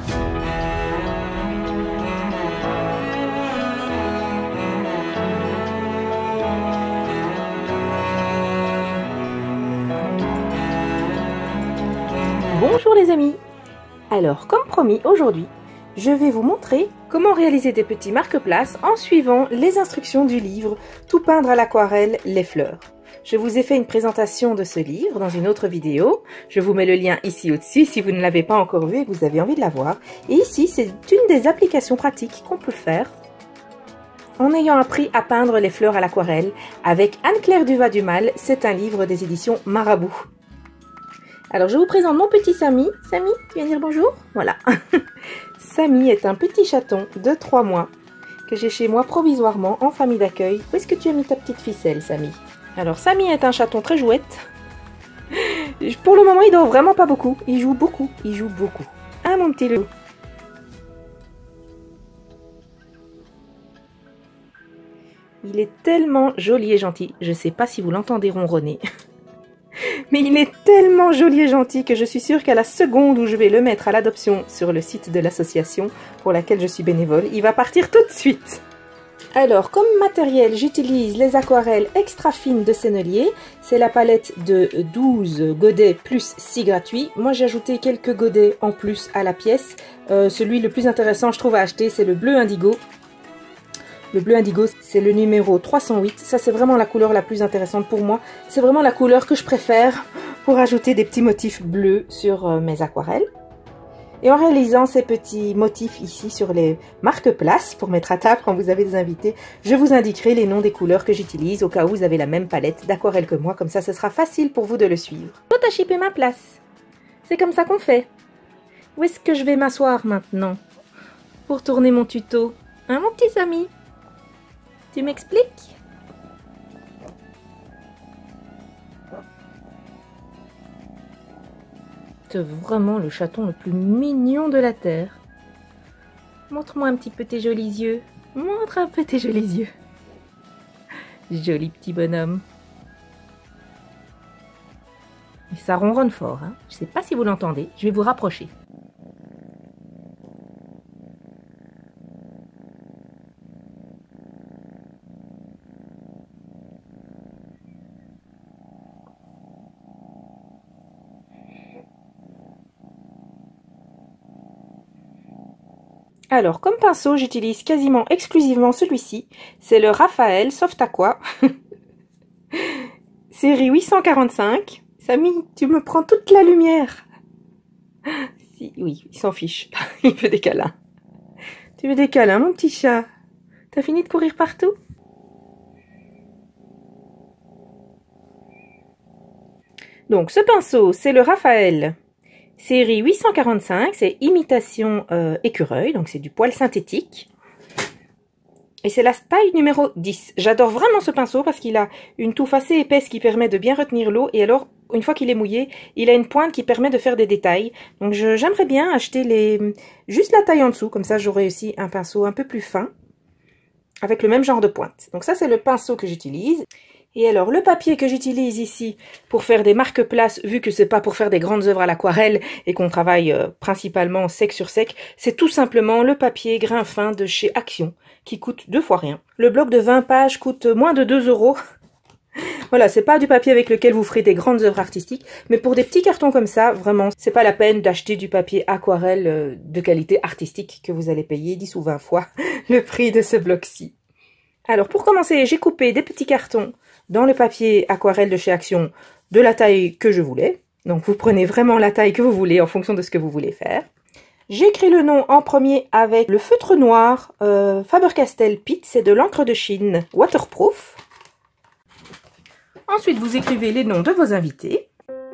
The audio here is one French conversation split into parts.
Bonjour les amis! Alors comme promis aujourd'hui, je vais vous montrer comment réaliser des petits marque-places en suivant les instructions du livre Tout peindre à l'aquarelle, les fleurs. Je vous ai fait une présentation de ce livre dans une autre vidéo. Je vous mets le lien ici au-dessus si vous ne l'avez pas encore vu et que vous avez envie de la voir. Et ici, c'est une des applications pratiques qu'on peut faire en ayant appris à peindre les fleurs à l'aquarelle avec Anne-Claire Duval-Dumal. C'est un livre des éditions Marabout. Alors, je vous présente mon petit Samy. Samy, tu viens dire bonjour? Voilà. Samy est un petit chaton de 3 mois que j'ai chez moi provisoirement en famille d'accueil. Où est-ce que tu as mis ta petite ficelle, Samy? Alors, Samy est un chaton très jouette. Pour le moment, il dort vraiment pas beaucoup. Il joue beaucoup. Il joue beaucoup. Ah, mon petit loup. Il est tellement joli et gentil. Je sais pas si vous l'entendez ronronner. Mais il est tellement joli et gentil que je suis sûre qu'à la seconde où je vais le mettre à l'adoption sur le site de l'association pour laquelle je suis bénévole, il va partir tout de suite. Alors, comme matériel, j'utilise les aquarelles extra fines de Sennelier. C'est la palette de 12 godets plus 6 gratuits. Moi, j'ai ajouté quelques godets en plus à la pièce. Celui le plus intéressant, je trouve, à acheter, c'est le bleu indigo. Le bleu indigo, c'est le numéro 308. Ça, c'est vraiment la couleur la plus intéressante pour moi. C'est vraiment la couleur que je préfère pour ajouter des petits motifs bleus sur mes aquarelles. Et en réalisant ces petits motifs ici sur les marque-places pour mettre à table quand vous avez des invités, je vous indiquerai les noms des couleurs que j'utilise au cas où vous avez la même palette d'aquarelle que moi. Comme ça, ce sera facile pour vous de le suivre. Tout à chipper ma place. C'est comme ça qu'on fait. Où est-ce que je vais m'asseoir maintenant pour tourner mon tuto? Hein, mon petit Samy? Tu m'expliques? C'est vraiment le chaton le plus mignon de la terre. Montre-moi un petit peu tes jolis yeux. Montre un peu tes jolis yeux. Joli petit bonhomme. Et ça ronronne fort, hein. Je ne sais pas si vous l'entendez. Je vais vous rapprocher. Alors, comme pinceau, j'utilise quasiment exclusivement celui-ci. C'est le Raphaël Soft Aqua. Série 845. Samy, tu me prends toute la lumière. Si, oui, il s'en fiche. Il veut des câlins. Tu veux des câlins, mon petit chat? T'as fini de courir partout? Donc, ce pinceau, c'est le Raphaël. Série 845, c'est imitation écureuil, donc c'est du poil synthétique. Et c'est la taille numéro 10. J'adore vraiment ce pinceau parce qu'il a une touffe assez épaisse qui permet de bien retenir l'eau. Et alors, une fois qu'il est mouillé, il a une pointe qui permet de faire des détails. Donc j'aimerais bien acheter juste la taille en dessous, comme ça j'aurai aussi un pinceau un peu plus fin, avec le même genre de pointe. Donc ça, c'est le pinceau que j'utilise. Et alors, le papier que j'utilise ici pour faire des marque-places, vu que c'est pas pour faire des grandes œuvres à l'aquarelle et qu'on travaille principalement sec sur sec, c'est tout simplement le papier grain fin de chez Action, qui coûte 2 fois rien. Le bloc de 20 pages coûte moins de 2 €. Voilà, c'est pas du papier avec lequel vous ferez des grandes œuvres artistiques, mais pour des petits cartons comme ça, vraiment, c'est pas la peine d'acheter du papier aquarelle de qualité artistique que vous allez payer 10 ou 20 fois le prix de ce bloc-ci. Alors, pour commencer, j'ai coupé des petits cartons dans le papier aquarelle de chez Action de la taille que je voulais. Donc, vous prenez vraiment la taille que vous voulez en fonction de ce que vous voulez faire. J'écris le nom en premier avec le feutre noir Faber-Castell Pitt, c'est de l'encre de Chine waterproof. Ensuite, vous écrivez les noms de vos invités.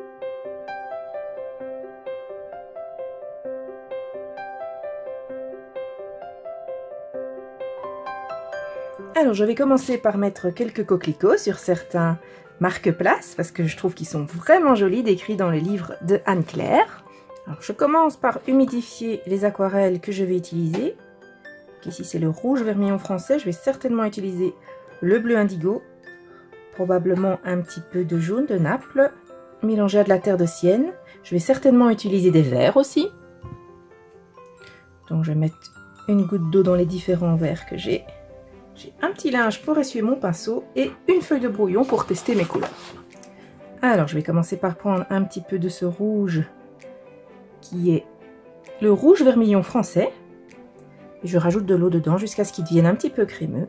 Alors, je vais commencer par mettre quelques coquelicots sur certains marque-places parce que je trouve qu'ils sont vraiment jolis, décrits dans le livre de Anne-Claire. Alors, je commence par humidifier les aquarelles que je vais utiliser. Ici, c'est le rouge vermillon français. Je vais certainement utiliser le bleu indigo, probablement un petit peu de jaune de Naples, mélangé à de la terre de Sienne. Je vais certainement utiliser des verts aussi. Donc je vais mettre une goutte d'eau dans les différents verres que j'ai. J'ai un petit linge pour essuyer mon pinceau et une feuille de brouillon pour tester mes couleurs. Alors je vais commencer par prendre un petit peu de ce rouge qui est le rouge vermillon français. Et je rajoute de l'eau dedans jusqu'à ce qu'il devienne un petit peu crémeux.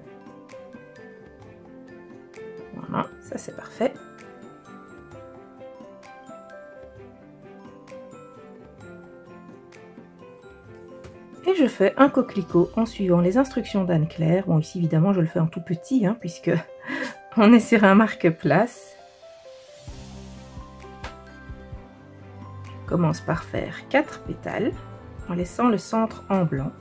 Voilà, ça c'est parfait. Et je fais un coquelicot en suivant les instructions d'Anne-Claire. Bon, ici évidemment je le fais en tout petit, hein, puisque on est sur un marque-place. Je commence par faire 4 pétales en laissant le centre en blanc.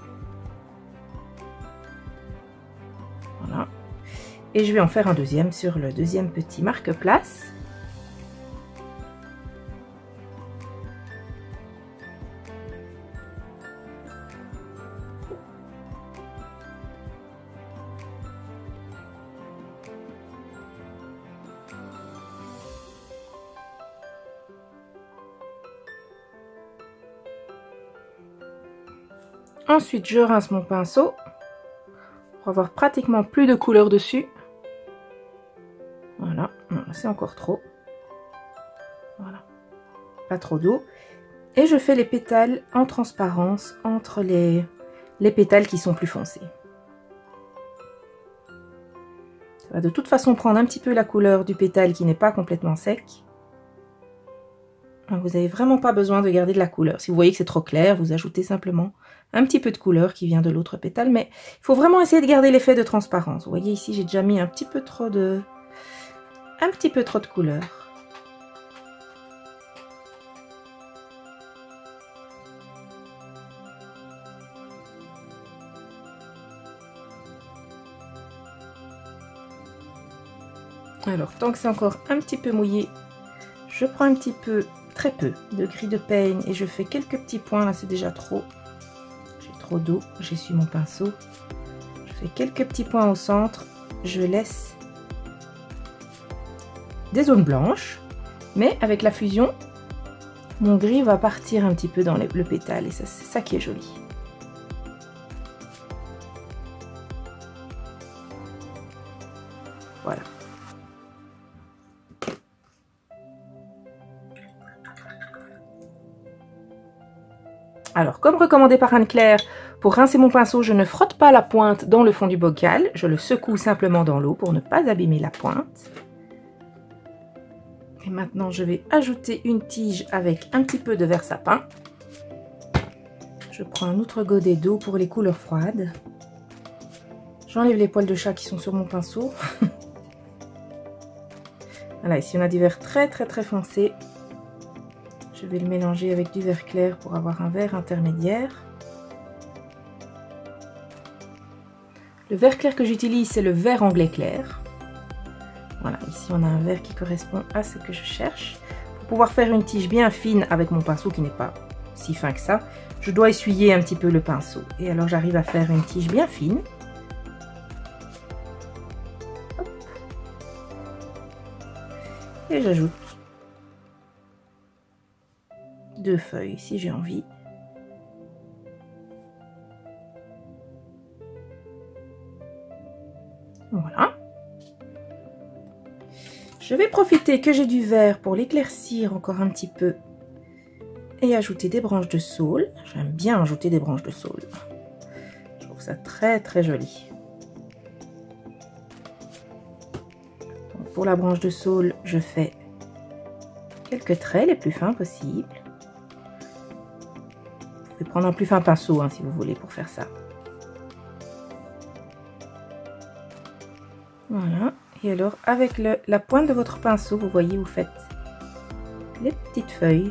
Voilà. Et je vais en faire un deuxième sur le deuxième petit marque-place. Ensuite, je rince mon pinceau pour avoir pratiquement plus de couleur dessus. Voilà, c'est encore trop. Voilà, pas trop d'eau. Et je fais les pétales en transparence entre les pétales qui sont plus foncés. Ça va de toute façon prendre un petit peu la couleur du pétale qui n'est pas complètement sec. Vous n'avez vraiment pas besoin de garder de la couleur. Si vous voyez que c'est trop clair, vous ajoutez simplement un petit peu de couleur qui vient de l'autre pétale. Mais il faut vraiment essayer de garder l'effet de transparence. Vous voyez ici, j'ai déjà mis un petit peu trop de couleur. Alors, tant que c'est encore un petit peu mouillé, je prends un petit peu, très peu, de gris de peigne et je fais quelques petits points. Là, c'est déjà trop. J'ai trop d'eau. J'essuie mon pinceau. Je fais quelques petits points au centre. Je laisse des zones blanches. Mais avec la fusion, mon gris va partir un petit peu dans le pétale. Et ça, c'est ça qui est joli. Voilà. Alors, comme recommandé par Anne-Claire, pour rincer mon pinceau, je ne frotte pas la pointe dans le fond du bocal. Je le secoue simplement dans l'eau pour ne pas abîmer la pointe. Et maintenant, je vais ajouter une tige avec un petit peu de verre sapin. Je prends un autre godet d'eau pour les couleurs froides. J'enlève les poils de chat qui sont sur mon pinceau. Voilà, ici on a du vert très foncé. Je vais le mélanger avec du vert clair pour avoir un vert intermédiaire. Le vert clair que j'utilise, c'est le vert anglais clair. Voilà, ici on a un vert qui correspond à ce que je cherche. Pour pouvoir faire une tige bien fine avec mon pinceau qui n'est pas si fin que ça, je dois essuyer un petit peu le pinceau. Et alors j'arrive à faire une tige bien fine. Hop. Et j'ajoute 2 feuilles si j'ai envie. Voilà. Je vais profiter que j'ai du vert pour l'éclaircir encore un petit peu et ajouter des branches de saule. J'aime bien ajouter des branches de saule. Je trouve ça très joli. Donc pour la branche de saule, je fais quelques traits les plus fins possibles. Vous pouvez prendre un plus fin pinceau hein, si vous voulez pour faire ça. Voilà. Et alors avec la pointe de votre pinceau, vous voyez, vous faites les petites feuilles.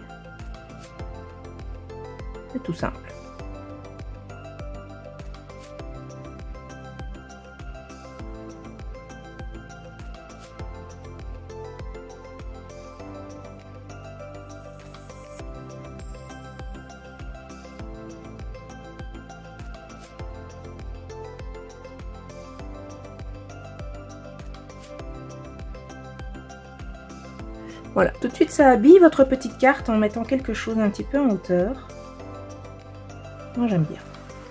C'est tout simple. Voilà, tout de suite ça habille votre petite carte en mettant quelque chose un petit peu en hauteur. Moi j'aime bien.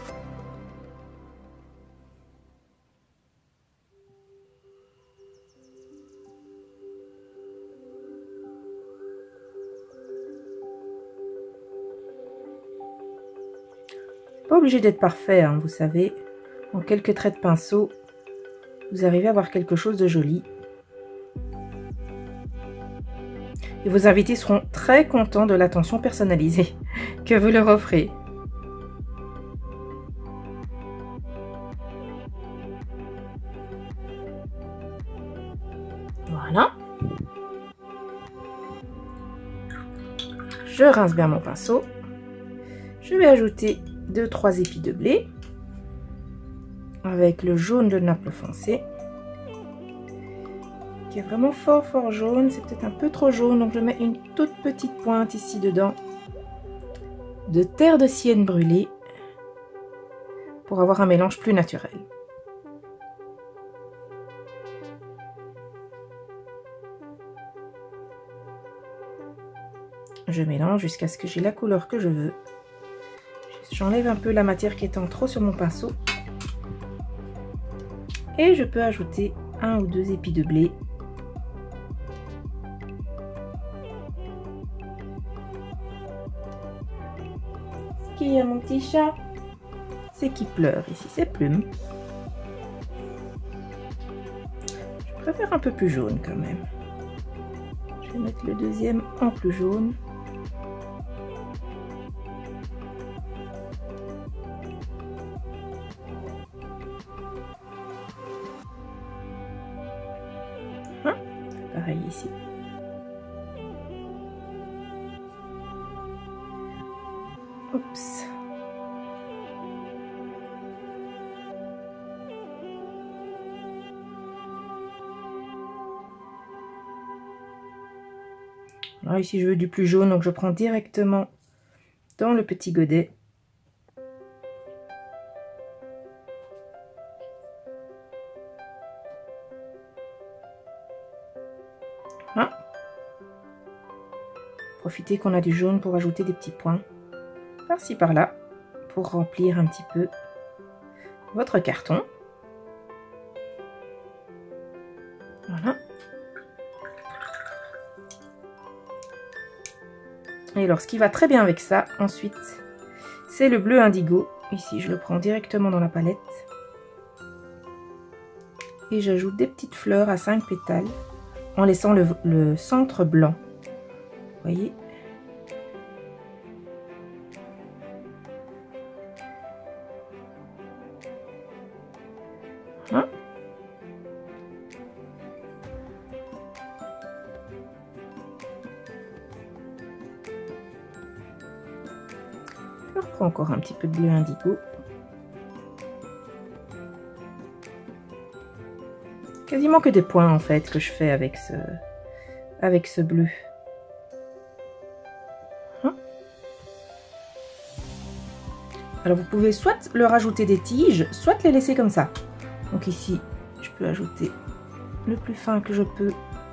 Pas obligé d'être parfait, hein, vous savez. En quelques traits de pinceau, vous arrivez à avoir quelque chose de joli. Et vos invités seront très contents de l'attention personnalisée que vous leur offrez. Voilà. Je rince bien mon pinceau. Je vais ajouter 2-3 épis de blé avec le jaune de Naples foncé qui est vraiment fort jaune. C'est peut-être un peu trop jaune, donc je mets une toute petite pointe ici dedans de terre de sienne brûlée pour avoir un mélange plus naturel. Je mélange jusqu'à ce que j'ai la couleur que je veux. J'enlève un peu la matière qui étant trop sur mon pinceau. Et je peux ajouter 1 ou 2 épis de blé. Ce qu'il y a mon petit chat, c'est qu'il pleure. Ici c'est Plume. Je préfère un peu plus jaune quand même. Je vais mettre le deuxième en plus jaune. Pareil ici. Oups. Alors ici je veux du plus jaune, donc je prends directement dans le petit godet. Voilà. Profitez qu'on a du jaune pour ajouter des petits points par-ci par-là pour remplir un petit peu votre carton. Voilà. Et alors ce qui va très bien avec ça ensuite, c'est le bleu indigo. Ici je le prends directement dans la palette et j'ajoute des petites fleurs à 5 pétales en laissant le centre blanc. Vous voyez? Hein? Je reprends encore un petit peu de bleu indigo. Quasiment que des points en fait que je fais avec ce bleu. Alors vous pouvez soit leur ajouter des tiges, soit les laisser comme ça. Donc ici, je peux ajouter le plus fin que je peux.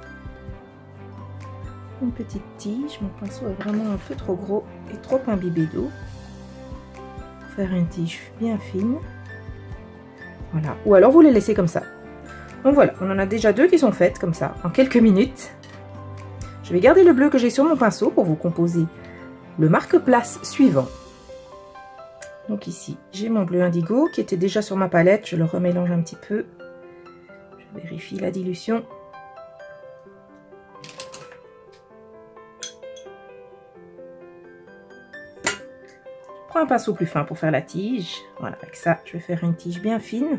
Une petite tige. Mon pinceau est vraiment un peu trop gros et trop imbibé d'eau. Pour faire une tige bien fine. Voilà. Ou alors vous les laissez comme ça. Donc voilà, on en a déjà 2 qui sont faites comme ça, en quelques minutes. Je vais garder le bleu que j'ai sur mon pinceau pour vous composer le marque-place suivant. Donc ici, j'ai mon bleu indigo qui était déjà sur ma palette. Je le remélange un petit peu. Je vérifie la dilution. Je prends un pinceau plus fin pour faire la tige. Voilà, avec ça, je vais faire une tige bien fine.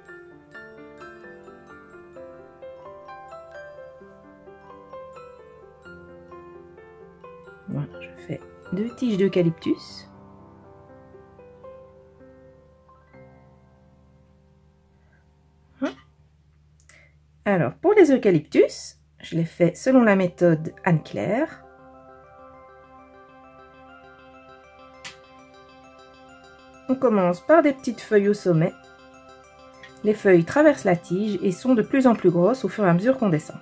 Voilà, je fais 2 tiges d'eucalyptus. Alors, pour les eucalyptus, je les fais selon la méthode Anne-Claire. On commence par des petites feuilles au sommet. Les feuilles traversent la tige et sont de plus en plus grosses au fur et à mesure qu'on descend.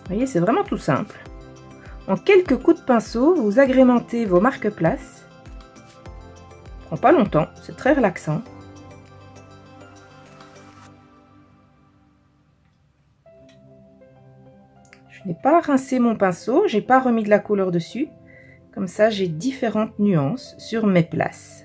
Vous voyez, c'est vraiment tout simple. En quelques coups de pinceau, vous agrémentez vos marque-places. Ça prend pas longtemps, c'est très relaxant. Je n'ai pas rincé mon pinceau, j'ai pas remis de la couleur dessus. Comme ça, j'ai différentes nuances sur mes places.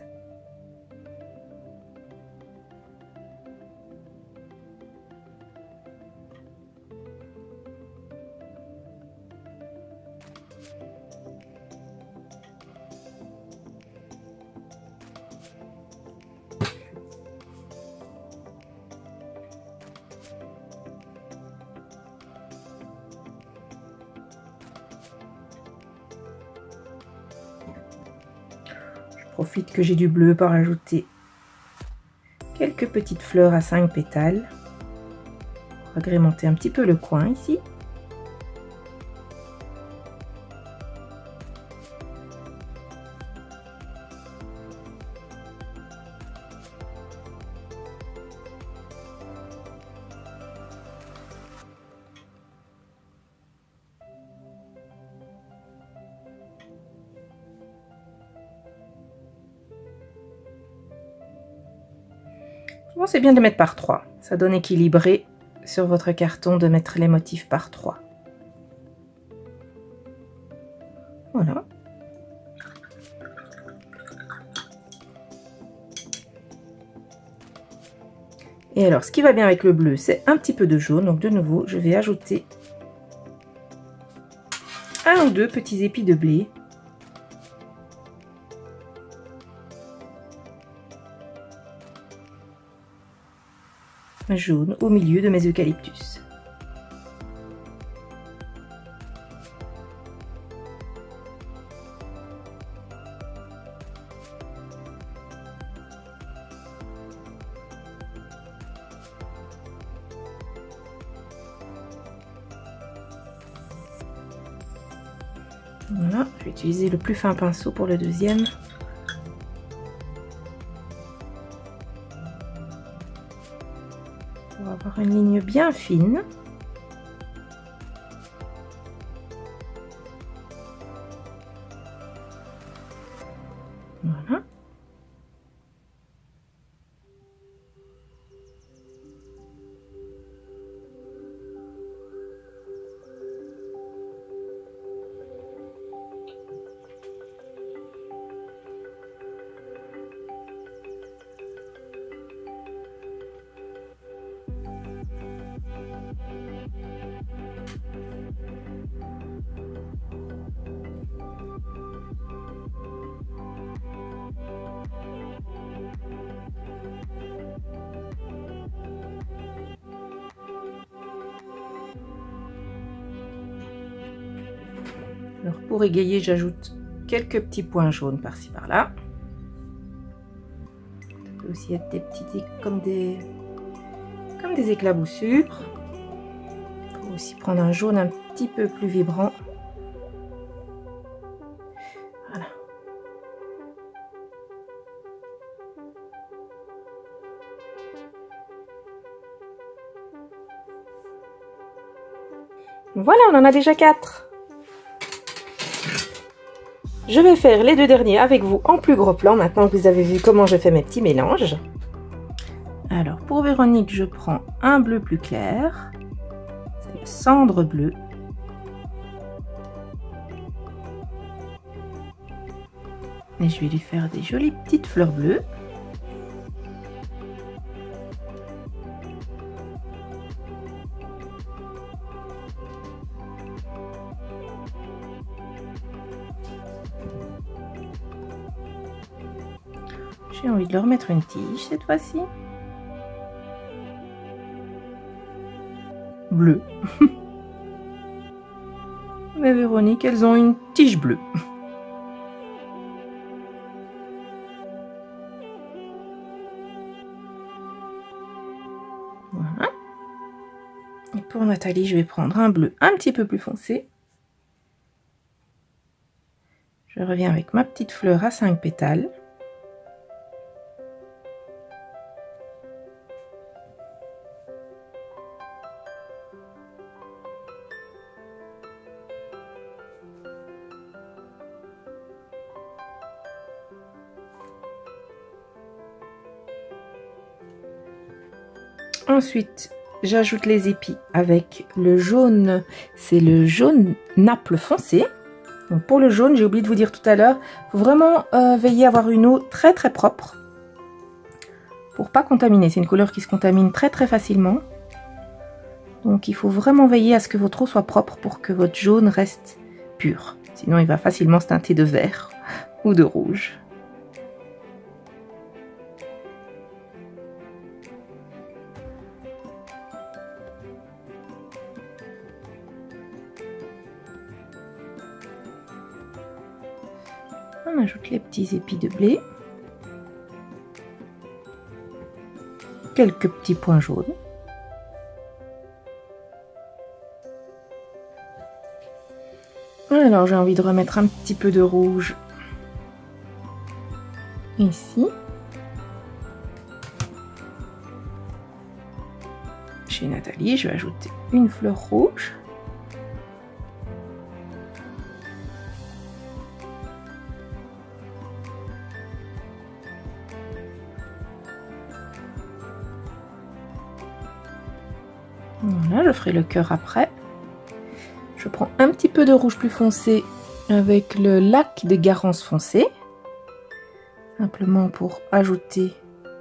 Profite que j'ai du bleu pour ajouter quelques petites fleurs à 5 pétales. Agrémenter un petit peu le coin ici. Bon, c'est bien de mettre par 3. Ça donne équilibré sur votre carton de mettre les motifs par 3. Voilà. Et alors, ce qui va bien avec le bleu, c'est un petit peu de jaune. Donc, de nouveau, je vais ajouter 1 ou 2 petits épis de blé. Jaune au milieu de mes eucalyptus. Voilà, je vais utiliser le plus fin pinceau pour le deuxième. Pour avoir une ligne bien fine. Voilà. Alors pour égayer, j'ajoute quelques petits points jaunes par-ci par-là. Ça peut aussi être des petits comme des éclaboussures. Il faut aussi prendre un jaune un petit peu plus vibrant. Voilà. Voilà, on en a déjà 4. Je vais faire les 2 derniers avec vous en plus gros plan, maintenant que vous avez vu comment je fais mes petits mélanges. Alors, pour Véronique, je prends un bleu plus clair. C'est le cendre bleu. Et je vais lui faire des jolies petites fleurs bleues. J'ai envie de leur mettre une tige cette fois-ci. Bleu. Mais Véronique, elles ont une tige bleue. Voilà. Et pour Nathalie, je vais prendre un bleu un petit peu plus foncé. Je reviens avec ma petite fleur à 5 pétales. Ensuite, j'ajoute les épis avec le jaune, c'est le jaune Naples foncé. Donc pour le jaune, j'ai oublié de vous dire tout à l'heure, il faut vraiment veiller à avoir une eau très très propre pour pas contaminer. C'est une couleur qui se contamine très très facilement. Donc il faut vraiment veiller à ce que votre eau soit propre pour que votre jaune reste pur. Sinon il va facilement se teinter de vert ou de rouge. On ajoute les petits épis de blé. Quelques petits points jaunes. Alors j'ai envie de remettre un petit peu de rouge ici. Chez Nathalie, je vais ajouter une fleur rouge. Voilà, je ferai le cœur après. Je prends un petit peu de rouge plus foncé avec le lac de Garance foncé. Simplement pour ajouter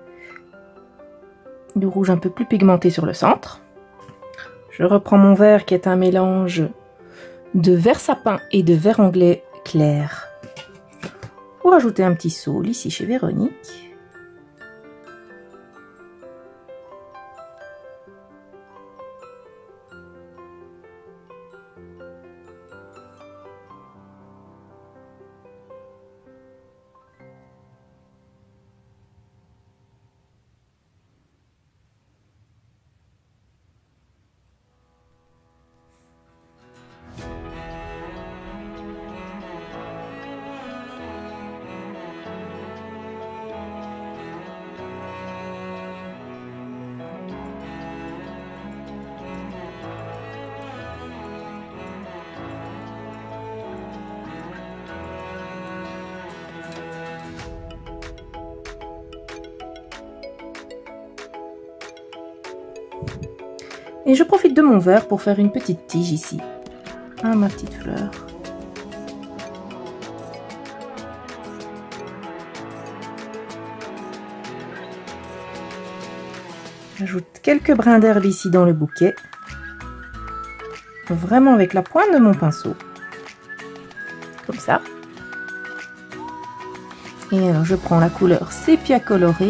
du rouge un peu plus pigmenté sur le centre. Je reprends mon vert qui est un mélange de vert sapin et de vert anglais clair. Pour ajouter un petit saule ici chez Véronique. Et je profite de mon verre pour faire une petite tige ici, à ma petite fleur. J'ajoute quelques brins d'herbe ici dans le bouquet, vraiment avec la pointe de mon pinceau, comme ça. Et alors je prends la couleur sépia colorée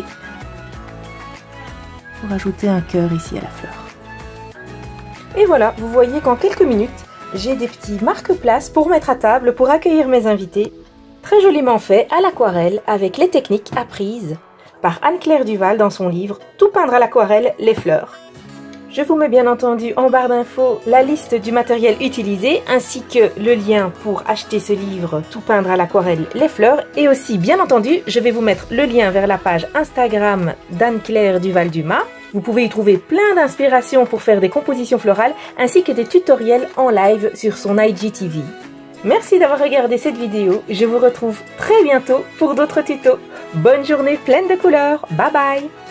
pour ajouter un cœur ici à la fleur. Et voilà, vous voyez qu'en quelques minutes, j'ai des petits marque-places pour mettre à table pour accueillir mes invités. Très joliment fait à l'aquarelle avec les techniques apprises par Anne-Claire Duval dans son livre « Tout peindre à l'aquarelle, les fleurs ». Je vous mets bien entendu en barre d'infos la liste du matériel utilisé ainsi que le lien pour acheter ce livre « Tout peindre à l'aquarelle, les fleurs ». Et aussi, bien entendu, je vais vous mettre le lien vers la page Instagram d'Anne-Claire Duval-Dumas. Vous pouvez y trouver plein d'inspirations pour faire des compositions florales ainsi que des tutoriels en live sur son IGTV. Merci d'avoir regardé cette vidéo, je vous retrouve très bientôt pour d'autres tutos. Bonne journée pleine de couleurs, bye bye!